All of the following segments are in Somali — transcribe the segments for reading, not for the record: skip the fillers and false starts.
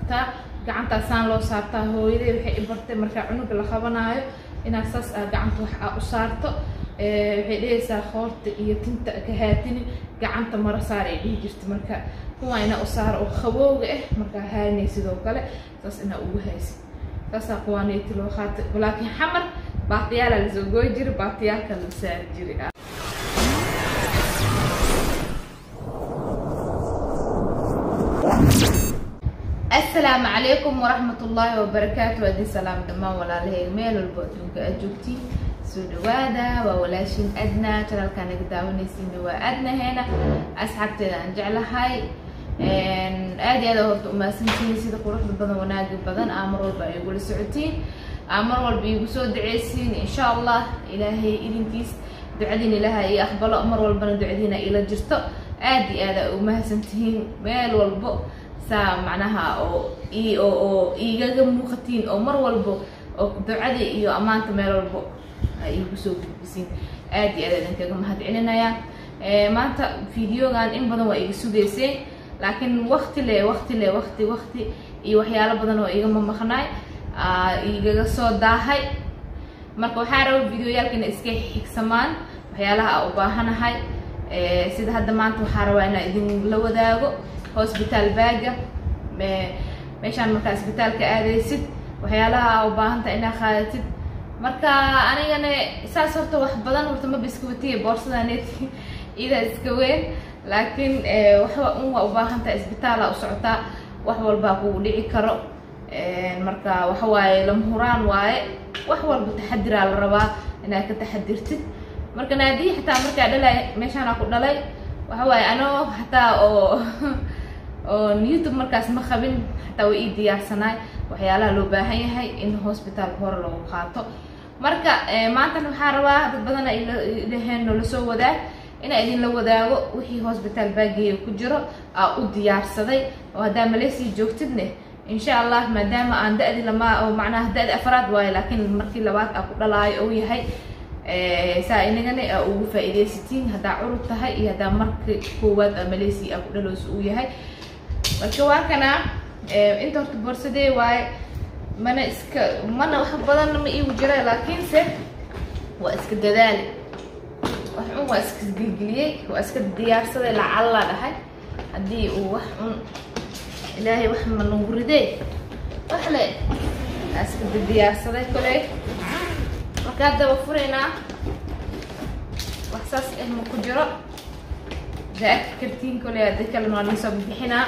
kartaa gacanta saan loo saartaa hooyaday waxay i bartay marka cunuga la qabanayo inaad saas gacanta wax u saarto waxay dhehaysaa qoorta iyo tinta ka haatini gacanta mara saar ay dhihi jirtay marka kuwa ina u saar oo qabowga marka haanay sidoo kale saas ina ugu haysid saas aqwaanaytii loo qaatay laakiin xamar baatiyaal la soo gooy jiray baatiyaalka la saar jiray السلام عليكم ورحمة الله وبركاته ودي سلام دمان ولا له ميل والبوتون كأجوكتي سودوادا وولاشين أدنى ترى كان قدامي سندوا أدنى هنا أسحبت أنجع لهاي آدي هذا هو ما سنتين سيد قروح بدن وناقب بدن أمر والبا يقول السعودين أمر والبا يقصود عيسين إن شاء الله إلهي إذن كيس دعدين لها إيه أخبار أمر والبا دعدين إلى جرتو آدي هذا وما سنتين ميل والبو معناها أو إيجا مختين أو مر والبو أو دعدي إيو أمانة ميل والبو يقصود بسين آدي هذا إنك ما هتعلنا يا ما أنت فيديو كان إن بدن ويقصود يسين لكن وقت iyo waxyaalo badan oo iga maqnay iga soo daahay marka waxa rabo fiidiyoyaalkan iska xigsamaan waxyaalaha u baahanahay sida hadda maanta waxa rabaa inaan idin la wadaago hospital baaga meeshaan marka isbitaalka aadaysid waxyaalaha u baahanta inaad qaadatid marka anigana saas horta wax badan horta ma biskutiye boorsadaaneedki ida iska weyn laakiin waxa uu u baahan tahay isbitaal u socota wax walba ku dhici karo marka waxa waaye lama huraan waaye wax walba taxadir la rabaa inaad ka taxadirtid marka naadii xitaa marka dhalay meeshaan ku dhalay waxa waaye anoo xitaa oo YouTube markaas ma qabin xitaa way diyaarsanay waxyaalaha loo baahan yahay in hospital hore lagu qaato marka maanta waxa rabaa dad badan ay ilaahay noo soo wadaa إن أدين لو ذاو وحي هوسبيتال باقي كجرا أو ديارسدي وهذا مليسي جوكتبني إن شاء الله ما دام عند أدي لما أو معناه داد أفراد واي لكن المركي لوات أقول لا أو هي سائنجني أو فائدة 60 هذا عروض تهاي هذا مركي قوات مليسي أقول له سوي هاي وكوا كنا أنت تبرسدي واي ما أنا ما أنا أحب بدل لما يوجرا لكن سه واسك ذلك وحن واسك جلجليه واسك الديار صدق لعلا لهاي هدي وحن إلهي وحن من نوردي وحلا اسك الديار صدق كله وكذا وفرنا وإحساس إنه كجرا ذاك كرتين كله ذيك اللي نسوي بحنا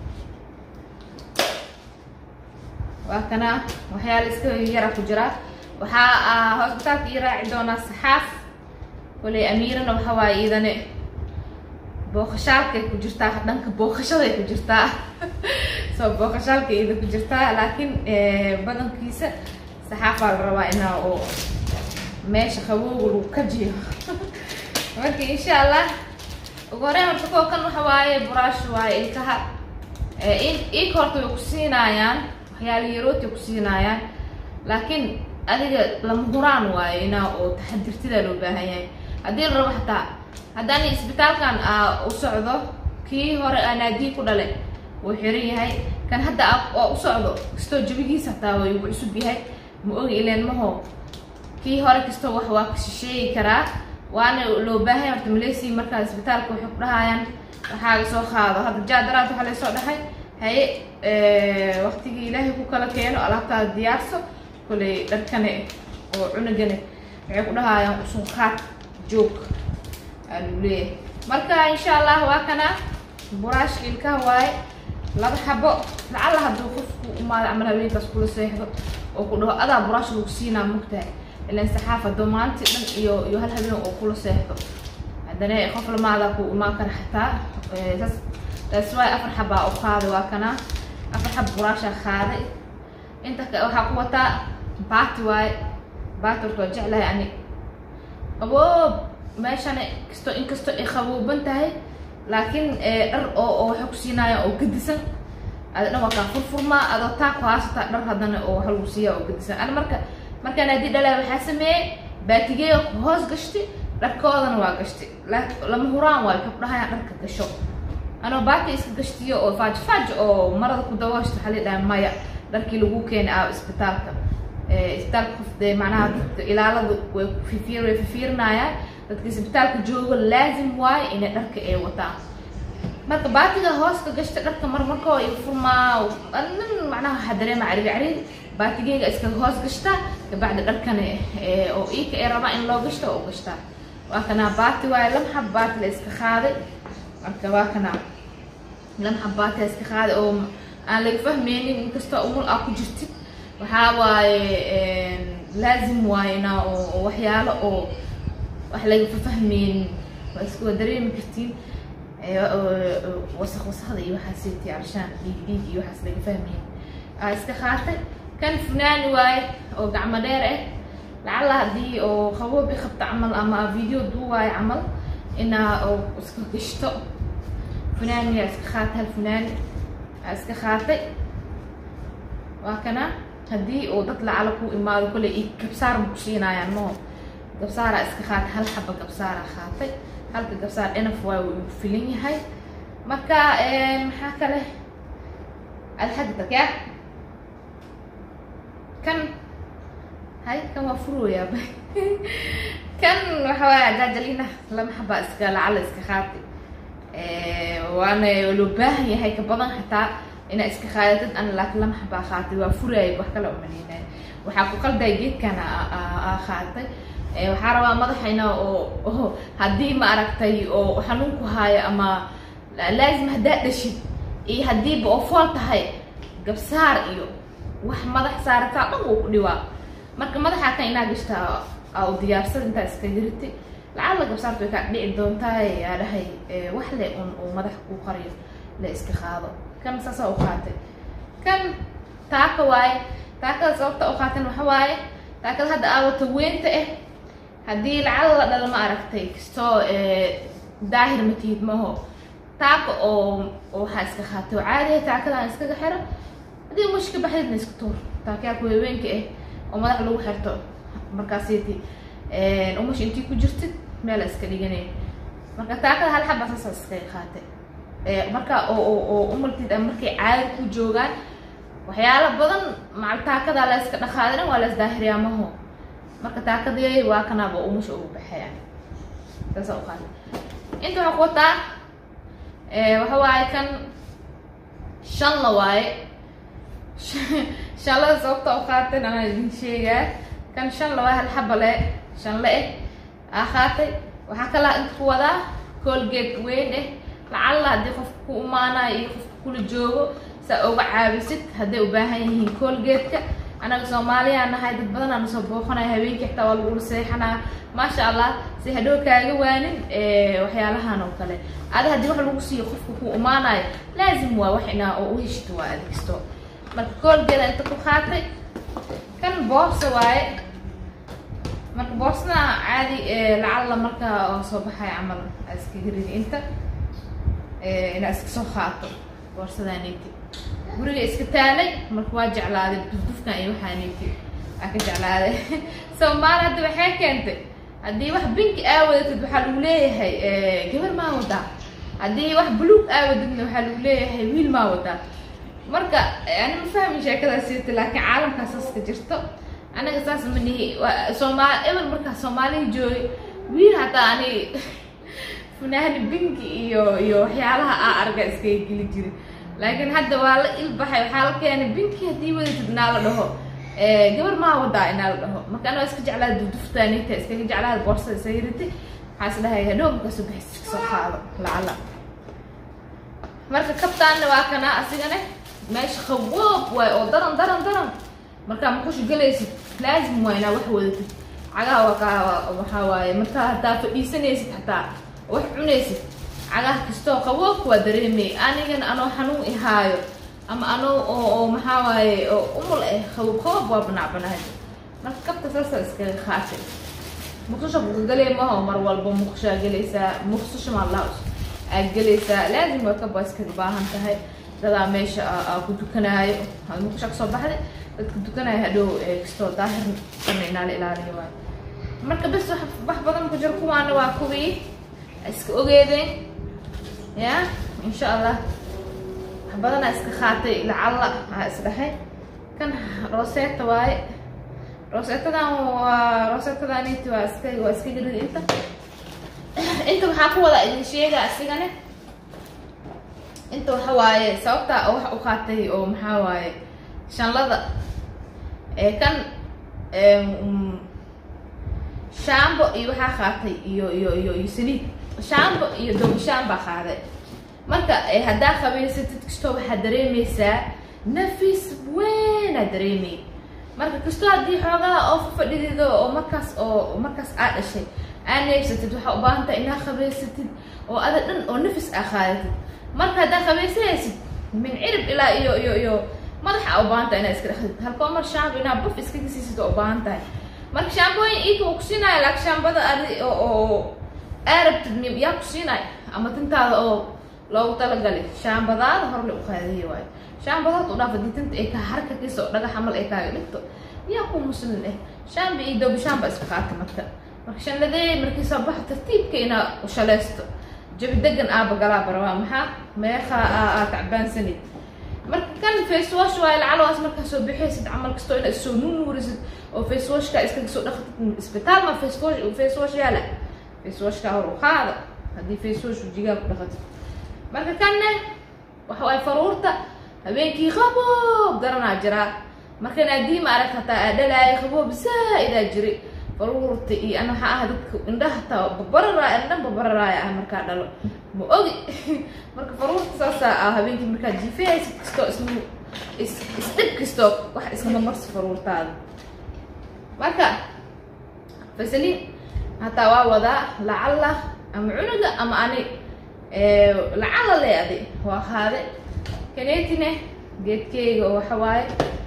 وكنا وحيال اسك يرا كجرا وحا هوسبيتال يرا عندنا صحاف ولي أميرنا وحواي إذا بوخشالك كجرتا دنك بوخشالك كجرتا سو بوخشالك إذا كجرتا لكن بدن كيسة صحافة الروائنا أو ماشي خوو وكجي ولكن إن شاء الله وقرأنا مرتكو كانوا حواي براش واي إلكها إيه كورتو يكسينا يان وحيالي يروت يكسينا يان لكن أديك لمهوران واينا أو تحدرتي ذا لو باهي هذه الروح حتى هذاني إسبيتال كان أصعده كي هور أنا دي كده لي وحري هاي كان هذا أصعده استوجبي حتى ويبعثوا بهاي مؤجي لين ما هو كي هور كستو وحواك شيء كرا وأنا لو باهي مرتمليسي مركز إسبيتال كوحب لها يعني حاجة سو هذا هذا جادرات وحلا سو ده هاي وقت إلهي كوكلا كيانو على هذا ديارسو كل دركنه أو عنقنه يقولها يوم سنخات جوك اللي مركا إن شاء الله وكنا براش الكهواي لا بحبه لعل هذا خوف وما عملها بيه بس كل سيحه وكله هذا براش لوكسينا مقطع اللي استحافة دومان تقدر يهلها بيه وكل سيحه عندنا خوف لما هذا وما كان حتى سواء أفرح بقى أخاذ وكنا أفرح براش خاذ أنت وحقوقها باتي واي باتر توجع لها يعني أبو ماشي أنا كستو إخوو بنتهي لكن أو حكسينا أو قدسن أنا ما كان فرما أنا تاكو هاسة تقدر هذا أو حلوسية أو قدسن أنا مركا نادي دلا بحسمي باتيجي هوس قشتي ركضنا واقشتي لما هران واي كبرها يعني ركض الشو أنا باكي إسكتشتيه أو فاج أو مرض كدواش تحلي ده مايا دركي لجو كان أو إسبتالك إسبتالك في معناها إلى على في فير نايا دركي إسبتالك جو لازم واي إن درك إيه وتا marka baatiga hooska gashta dharka marmarka ay furmaa annan macnaha xadareema cariiri baatigeyga iska hoos gashta ka bacda dharkan oo iika ay raba in loo gashto oo gashta waa kana baati waa lamxa baati la iska qaaday marka waa kana lamxa baati iska qaaday oo aan la fahmeynin inkasta umul ku jirtid waxa waaye laazim waayna oo waxyaalo oo wax laga fahmeen waa isku dareemi kartiin وسخ هذا يوحسيتي عشان ديك يوحس لك فهمين استخاطر كان فنان واي او قعمه ديره لعل هدي او خوو بخط عمل اما فيديو دو واي عمل انا او اسكو قشطو فنان يا استخاطر الفنان استخاطر وكنا هدي او تطلع على كو اما كل كبسار مكشينا يعني مو كبسار استخاطر هل حبه كبسار خاطر halka gabsaar inaf waa uu filan yahay marka maxaa kale alxadda ka kan hay kan waa furuya kan waxa waa jajalina lama xaba iska lacal iska qaati waana loo baahan yahay ka badan xataa ina iska qaadid an laakiin lama xaba qaati waa furaya wax kale oo maleynay waxa ku qalday geedkan qaatay waxaa rabaa madaxayna oo hadii ma aragtay oo xanuunku haayo ama laazim hadaa dhashid iyo hadii ba fool tahay gabsaar iyo wax madax saarta dhan uu ku dhiwa marka madaxa ka ina gashta oo diyaarsan inta iska jirti lacala gabsaartu way ka dhici doontaa yaa dhahay wax le oo madax ku qariyo la iska qaado kan saasa u qaatay kan taaka waay taaka sababta u qaatan waxa waay taaka hadda aawto weynta هدي العلة ده ما عرفتي كستو داهر متيد ما هو تاك أو حاسك خاتو عادي تاك ده نسكت حرة هدي مشكلة بحد نسكتور تاك يا كوي وين كإيه وما ده لو حرته مركزيتي ومش أنتي كجرت مالا سكلي جنيه مركز تاك ده هالحبة أساس سكلي خاتي مركز أو أمرتي ده مركز عادي كوجوجان وحياله بدن مع التاك ده لا سكت خادنا ولا سداهر يا ما هو marka taakadii waa kana ba umusha ugu baxayaan taasoo qaad inta waxa qota waxa waay kan shan la waay shan la sababta u qaatay ana idin sheegaa kan shan la waay hal xabale shan la qaatay waxa kala inta ku wada Colgate weyn lacala hadii qof ku umaanay qof kula joogo sa uga caabisid hadii u baahan yihiin Colgate-ka أنا Soomaaliya أنا هاي بدنا نصبح أنا هبيك حتى والقول سيحنا ما شاء الله سيهدوك كاجوانين وحيالها أنا وكله هذا هدي واحد لوسي يخفف وماناي لازم وحنا ويشتوا هذيك استو ما كل كده أنت كخاطر كان بوس واي ما بوسنا عادي لعل مركا صباح يعمل أسكيرين أنت أنا أسك صخاطر بوس ذانيتي guriga iska taalay marka waa jeclaaday dufkan iyo waxaaniti aka jeclaaday Soomaaliya hadda waxay keentay hadii wax pink aawadad waxa lagu leeyahay gabar ma wada hadii wax blue aawadadna waxa lagu leeyahay wiil ma wada marka aan ma fahmin sheekadaas laakiin caalamkaas iska jirto anaga saas manihi Soomaaliya marka Soomaaliya jooy wiil hata ani funaani pink iyo waxyaalaha arga iska geli jiray لكن هذا والله البحر حالك يعني بنتي هدي ودت بنال له قبل ما وضع نال له ما كانوا يسكج على دفتاني تسكج على البورصة سيرتي حاسلها هي دوم كسب حسك صحابة لعل مركب كابتن واكنا أسيجنه ماشي خواب ودرن مركب مكوش جلس لازم وينا وحولت عجا وحواي مركب هدا في سنة حتى وحنيسي عجاه كستو خوف ودريمي أنا حنو إهايو أما أنا أو محاوي أمول خوف وابنع بناهي مركبت سلسلة إسكال خاطر مخصوصا بقولي ما هو مروال بمخشى جلسة مخصوصا مع الله الجلسة لازم مركب إسكال باهم تهاي ده ماشي كنت كناي المخشى صباح كنت كناي هدو كستو ظاهر كنا على الهواء مركب بس بح بدل مكجركم أنا واكوي إسك أوجدين يا إن شاء الله بدنا إسكخاتي لعل إسرحي كان روسيتا واي روسيتا ده نيتي واسكي جري انت waxaa ku wada idin sheega asigane inta waxa waaye sababta wax u qaatay oo maxaa waaye shanlada kan shaambo iyo waxa qaatay iyo saliid shaambo iyo doob shaamba qaaday marka hadaa qabeysatid kisto waxa dareemaysaa nafis weyn dareemay marka kisto hadii xoogaa oo fadhidido oo markaas aad dhashay aan neefsatid waxa u baahan tahay inaad qabeysatid oo aad dhan oo nafis qaadid marka hadaa qabeysaysid min cirib ilaa iyo madaxa u baahan tahay inaad iska dhaxdid halka mar shaambo inaad buf iska gisisid oo baahan tahay marka shaambooyin iika uu ku siinayo laakiin shaambada oo arabtid yaa ku siinayo ama tintaada oo loogu talagalay shaambadaada hor la u qaadiyay waayo shaambadaad u dhaafay tinta ay ka harka kiiso dhagax amal ay kaaga dhigto yaa ku muslim shaambi iyo doob shaamba iska qaata marka shanladee markii soo bax tartiibka ina u shalaysto jabi degan aaba galaa barwa maxaa meeqa tacbaan sanid marka kan face wash waa lacalaas marka soo bixaysid amal kasto ina soo nuurisid oo face wash ka iska soo dhaqtid isbitaal ma face wash yaala face wash ka hor qaada hadii face wash jiga ku dhaqatid marka kanne waxa ay faruurta habeenkii qaboob daranaa jira marka naadiima aragta dhalay qaboob saa'ida jiri faruurta iyo ana waxa ah dadka indhaha taa babararaaya marka dhalo ma ogi marka faruurta saasa habeenkii marka jifaysid kisto isdib kisto wax isma marsi faruurtaada marka fasalin hata waa wada lacalla ama cunuga ama ani lacalla leeyahay waa qaade kaneetine geedkeyga waxa waaye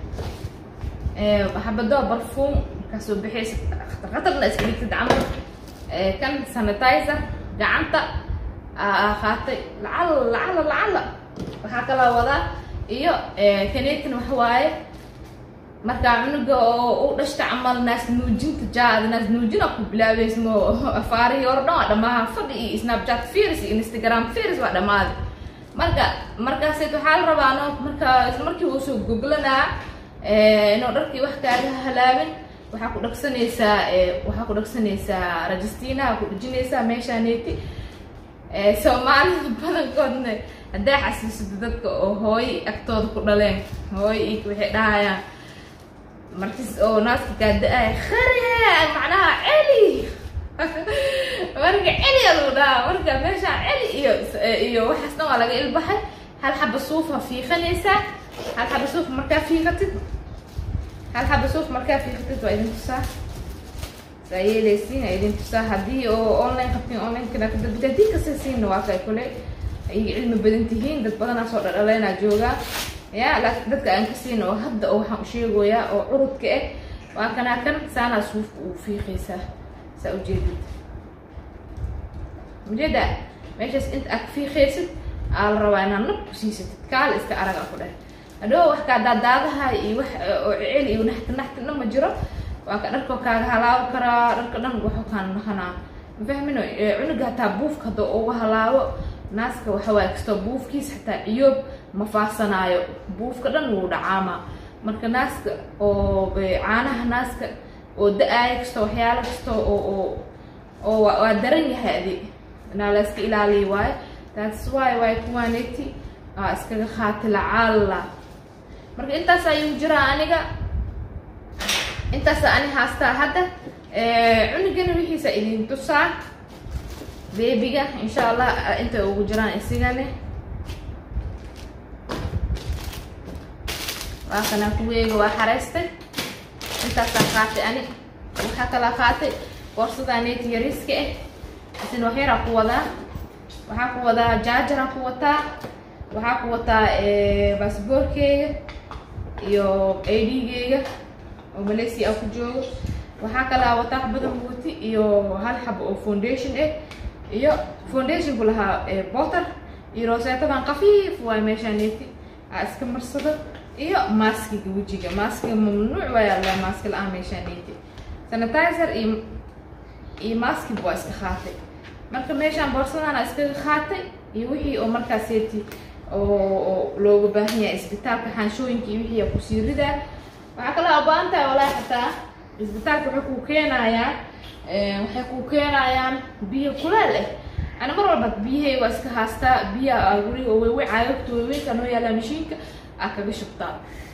حبدوها برفوم كاسو بحيث خطر ناس كليك تدعمل كان سانيتايزر جعنتا خاطي لعل وحكلا ودا iyo kaneetin wax waaye marka cunuga oo dhashta amal naas nuujinta jaad naas nuujina ku bilaabeysmo afaari ordho dhamaha fadhi snapchat fears instagram fears waa dhamaad marka sidoo xal rabaano markii uu soo googlana inuu dharkii wax kaaga halaabin waxa ku dhaqsanaysaa rajistina ku dhijinaysaa meeshaneeti Soomaalida badankoodna hadaa xasuusid dadka oo hooy agtooda ku dhaleen hooy waxay dhahayaan markii oo naaska ka daa khariya macnaha celi marka celi marka meesha celi iyo waxaasna waa laga ilbaxay hal xabo suufa fiiqanaysaa hal xabo suuf markaa fiiqatid waa idin tusaa sayeleysiin idin tusaa haddii oo online qabtiin online kada hadii kasta siinna waa kay kule ay cilmi badan tihiin dad badanaa soo dhadhaleynaa joogaa yaa laakiin dadka aan ka siina oo hadda oo waxaan u sheegoyaa oo curudka waa kanaa kan saanaa suufka uu fiiqaysaa saa ujeedid ujeeda meeshaas inta aad fiiqaysid aa la rabaa inaad nab ku siisatid kaala iska araga ku dheh hadhow wax kaa daadaadaha iyo wax oo celi iyo naxtina ma jiro waa ka dharka kaaga halaawo karaa dharka dhan wuxuu kaan naqanaa ma fahmino cunuga hataa buufka hadda uga halaawo naaska waxa waaye kastoo buufkiis hataa ciyoob ma faasanaayo buufka dhan wuu dhacaama marka naaska oo caanaha naaska oo da-aaya kastoo waxyaalo kastoo oo waa daran yahay adi inaa la iska ilaaliyo waaye that's why kuwaaneti iskaga qaati lacalla marka intaas ayuu jiraa aniga intaas ani haastaa hadda cunugana wixiisa idin tusaa beebiga insha Allah inta ugu jiraan isigane waa kana kuweega waa xareystay intaas qaatay ani waxa kala qaatay qorsadaaneeti yariska isin waxyara ku wadaa jaajara ku wataa waxaa ku wataa baasaboorkeyga iyo ID-geyga oo Malaysia ku joogo waxaa kala wataa badan wati iyo hal xabo oo foundation iyo foundation kulaha butter iyo roseetadan qafiif waa meeshaneeti iska marsado iyo maskiga wajiga maskiga mamnuuc waa la maskiga la meeshaneeti sanitizer iyo maski waa iska qaatay marka meeshaan boorsadana iskaga qaatay iyo wixii oo markaaseeti oo looga baahan yahay isbitaalka xaanshooyinka iyo wixii ku siirida waxa kala abaanta walaa xataa isbitaalka wuxuu ku keenayaa waxay ku keenayaan biyo kuleel ah ana mar walba biyaha waa iska haasta biyo guriga oo way caayabto way kan oo yaala mishiinka akaga shubtaa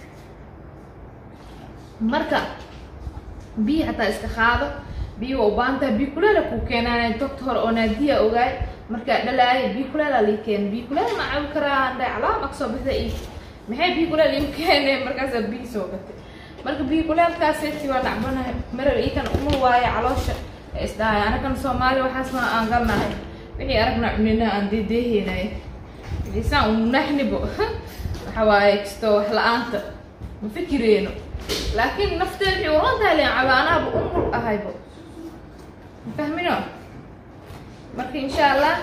marka biyo hataa iska qaado biyo oo baanta biyo kuleel ku keenayaan doctor oo naadiya ogaay marka dhalaay biyo kuleel la keen biyo kuleel ma caw karaan calaam aqso biday maxay biyo kuleel imkeenay markaas biyo soo gatay marka biyo kuleelkaasi waa dhacbanahay marar ii kan uma waayo caloosha isdhaay anagan Soomaali waxaas ma aan galnahay wixii aragna cunina aan deedeeynay isaan u nahnibo waxa waaye kisto wax la'aanta ma fikireeno laakiin nafteedii warantaa leen cabaanaaba umul ahaybo fahmino marka insha Allah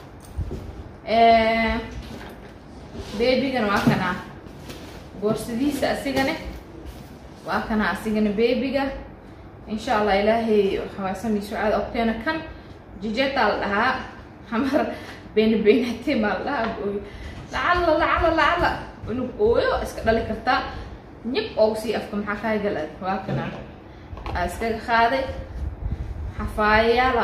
babygan waa kana boorsidiisa asigana waa kana asigana babyga insha Allah ilaahay waxa samii su'aad ogteena kan jijetal dhaha hamar beenatay ma lacala inuu ooyo iska dhali karta nib oo si afka maxaa ka galay waa kana iska qaaday xafaayala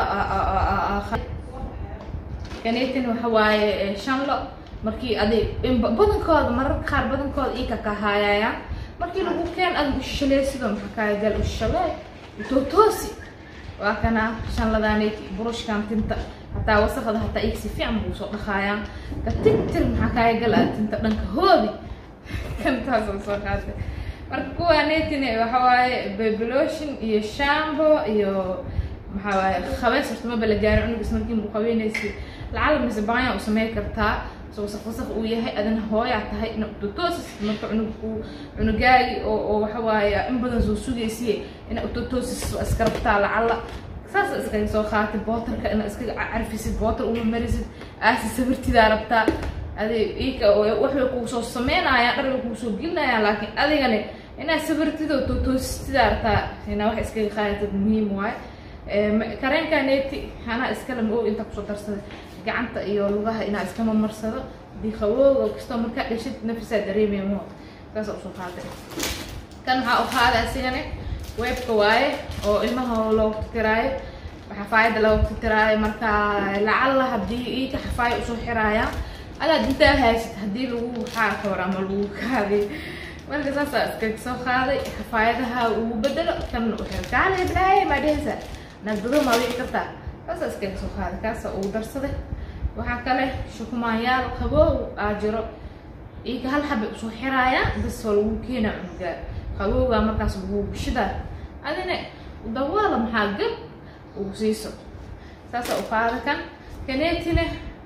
kaneetin waxa waaye shanlo markii aday badankooda marar qaar badankooda ii ka kahaayaya markii lagu keen aad shaleesido maxaa ka gal u shabay toosi waa kana shanladaanay burushkan tinta hataa wasaqada hataa ii si fiican buu soo dhaqaayaan ka tintir maxaa ka gal tinta dhanka hoobi kan taas soo qaatay marka kuwaaneetin waxa waaye baby lotion iyo shampoo iyo maxaa waaye khabees horta ma bala gaarin unug ismarkii uu qabeynaysi lacag misbaan u sameey kartaa soo wasaq uu yahay adana hooya tahay in uu toosis marka unugaagi oo waxa waaye in badan soo sugeysay in uu toosis iska rabtaa lacala saas iska soo qaatay bootarka in iska carfisid bootar uma marisid aasi sawirtida rabtaa adi iika wax ku soo sameynaya dhar ku soo gelinaya laakiin adigana ina sawirtida toosistida rabtaa ina wax iska qaatid muhiim waay kareenkaneeti ana iska lama oo inta ku soo darsaday gacanta iyo lugaha ina iska marsado di qawow kasto marka dhashid nafisa dareemeymo taas oo soo qaatay kan waxa uu qaaday asigana webka waaye oo ilmaha loo tiraayo waxa faa'iido loo tiraayo marka lacala hadii ii ka xafaay u soo xiraaya ala dinta haysid hadii lagu xaarka war ama lagu kaadi marka saas iska soo qaaday xafaayadaha uu bedelo kan u xirkaan iblaahay ma dhehsa nabdo ma wixii karta taas iska soo qaaday kaas oo darsaday waxa kale shukumayaal qabow aajiro ii ka hal xab u soo xiraaya bas oo lagu keena cunuga qabowga markaas lagu bishida adina dawaala maxaa gab uu siiso saas oo qaada kan kaneetina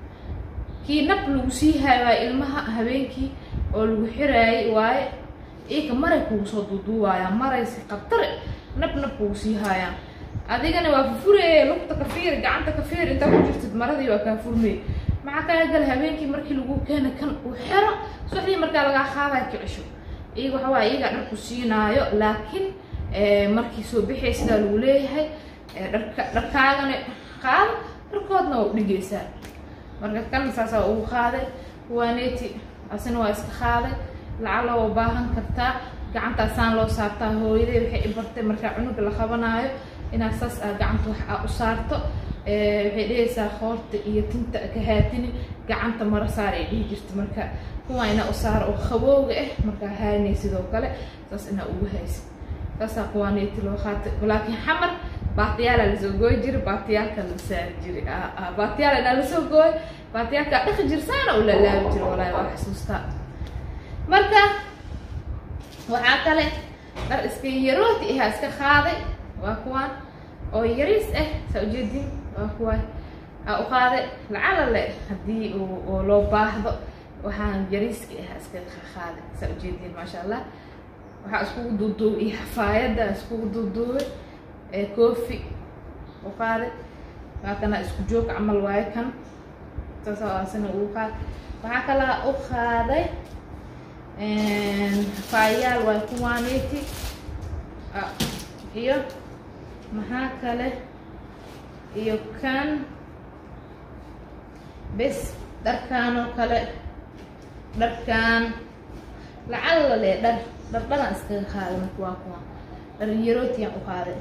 kii nab lagu sii hayo ilmaha habeenkii oo lagu xiraay waaye ika maray ku soo duuduwaya maray si qabtar nab ku sii haya adigana waa furee lugta ka fiir gacanta ka fiir inta ku jirtid maradii waa ka furmay maxaa ka gal habeenkii markii lagu keena kan uu xiro suuxdii marka laga qaaday kicisho iyagu waxa waa iyaga dhar ku siinaayo laakiin markii soo bixay sida lagu leeyahay dharkaagana qaad dharkoodna oo dhigeysaa marka kan saasa uu qaaday waaneeti asina waa iska qaaday lacala oo baahan kartaa gacanta saan loo saartaa hooyadey waxay ibartay marka cunug la qabanayo ina saas gacanta wax u saarto waxay dhehaysaa qoorta iyo tinta ka haatini gacanta mara saar ay dhigi jirtay marka kuwa ina u saar oo qabowga marka haanay sidoo kale saas ina ugu haysid saas aqwaanayt loo qaatay laakiin xamar baatiyaala la soo gooy jiray baatiyaalka la saar jiray baatiyaala la soo gooy baatiyaalka dhaq jirsaana oo la laabi jiray walaa wax xasuusta marka waxa kale dar iska yarooti iska qaaday waa kuwan oo yaris soo jeedin waa kuwan oo qaaday lacala le hadii oo loo baahdo waxaan yariska iska qaaday soo jeedin ma sha Allah waxa isku duuduub iyo xafaayada isku duuduub koofi oo qaaday waa kana isku joog amal waay kan taasana uu qaad waxa kala oo qaaday faayal waa kuwaaniti iyo maxaa kale iyo kan بس دركان وكله دركان لعل له در بنا اسكن خالي مكواكوا در يروتي وخالي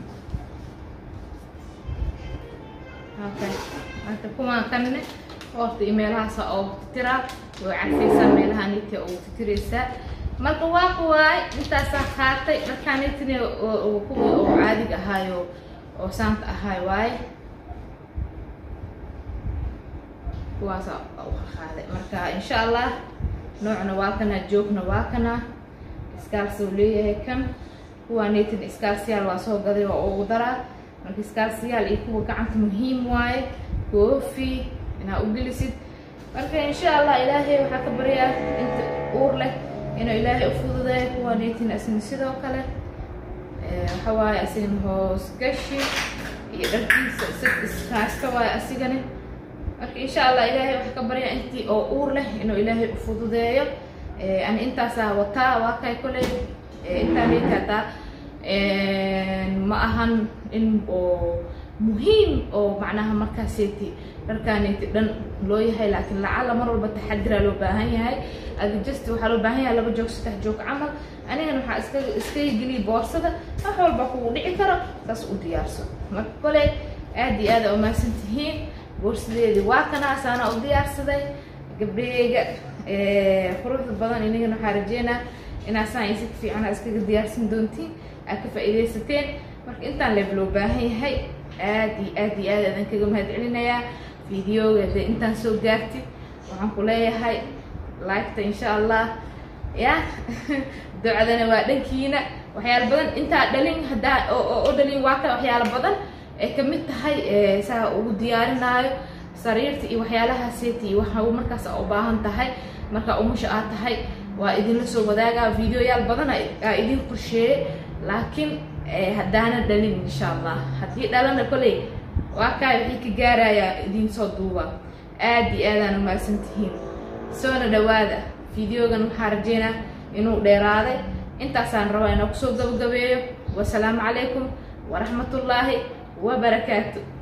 هاكا كما كان وقت إيميلها سأو ترى وعرفيسا ميلها نيتي أو تتريسا marka waa kuwaay intaas qaatay markaanitini oo kuwa oo caadiga ahaayo oo saanta ahaay waay kuwaas oo qaaday marka insha Allah noocna waa kana joogna waa kana iskaalsoo leeyahay kan kuwaanitin iskaalsiyaal waa soo gaday oo ugu daraa marka iskaalsiyaal iyo kuwa gacanta muhiim waay koofi ina u gelisid marka insha Allah ilaahay waxa ka bariyaa inta uur leh إنه إلهي أفضل ذلك ونيتنا أسن سيدا وكله حواي أسن هوس قشي يركي ست إسكاستوا أسيقني إن شاء الله إلهي وحكبري أنتي أو أور له إنه إلهي أفضل ذلك أن أنت ساوتا واكاي كله أنت ميكاتا ما أهان إن مهم أو معناها مركزيتي markaan dhan loo yahay laakiin lacala mar walba taxadira loo baahan yahay adjust waxa loo baahan yahay laba joog saddex joog camal anigana waxa iska geli boorsada wax walba ku dhici karo taas u diyaarso marka kale aad iyo aad u maasantihiin boorsadeedii waa kana saana u diyaarsaday gabdheega quruxda badan inagana waxa rajeena inaa saan si fiican iska diyaarsan doontiin aad ka faa'iideysateen marka intaan loo baahan yahay aad iyo aad aan kaga mahadcelinayaa فيديو إذا أنت سو قارتي وعنقولي هاي لايكت إن شاء الله يا دعاء ذنا وادنكينا وحيال بدن أنت دلين هدا أو دلين واقع وحيال بدن كميت هاي سا وديارنا سريرتي وحيالها سيتي وحاو مركز أو باهن تهاي مركز أو مش هاي وإذن لسه بداقة فيديو يال بدن إذن كل شيء لكن هدانا دلين إن شاء الله هتجي دلنا كله وكاي وحي كغارايا idin soo duuba aad iyo aad aan u maasantihiin soo dhawaada fiidiyogan waxa rajeena inuu dheeraaday intaas aan rabaa inaan ku soo gabagabeeyo wa salaamu calaykum wa rahmatullaahi wa barakaatuh